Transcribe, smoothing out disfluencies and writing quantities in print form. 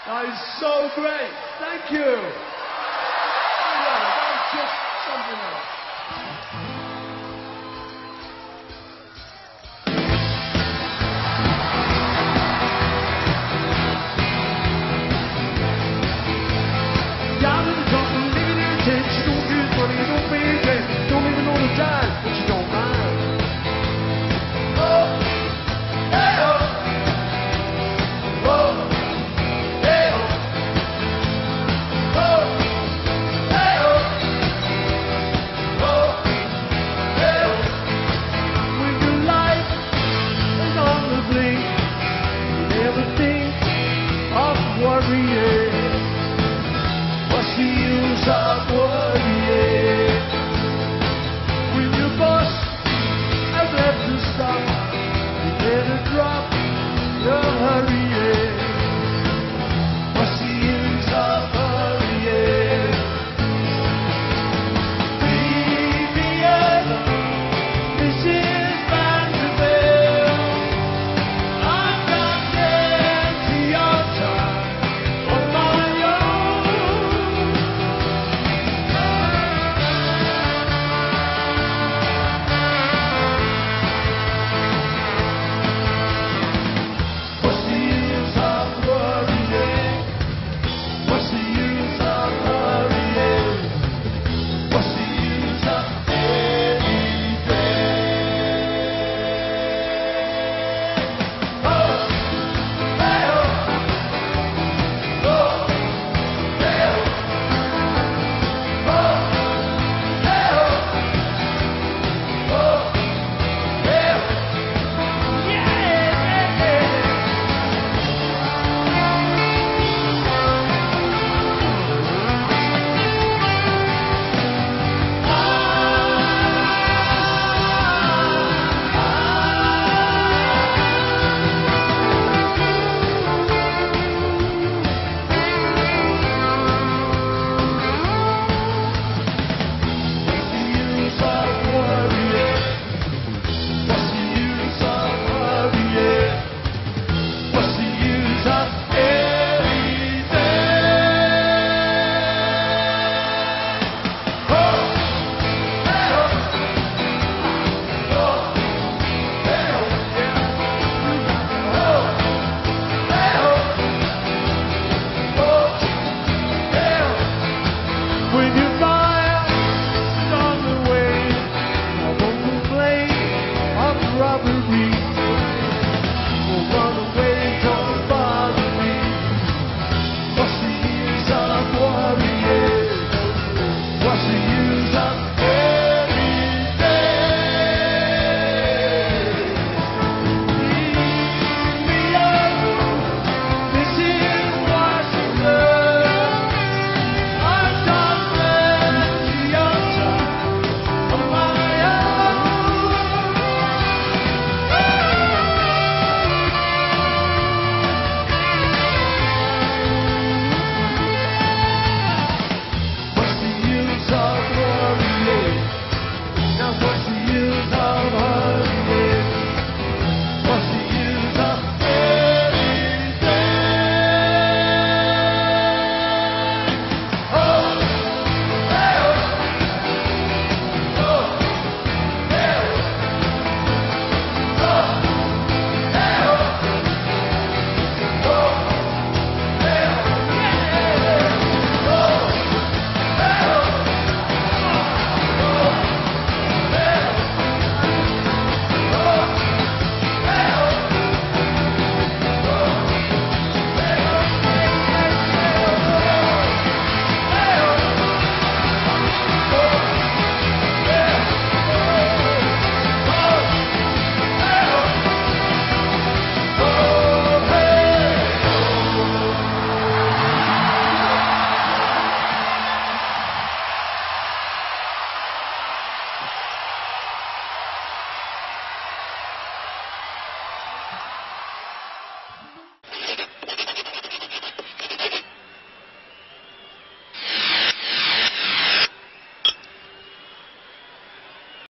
That is so great. Thank you. Yeah, that was just something else. Down in the jungle, living in a tent. She don't use money, don't pay rent. Don't even know the time, but she don't mind. Oh, hey, oh. Oh, hey, oh. Oh, hey, oh. Oh, hey, oh. When your life is on the blink, you never think of worrying.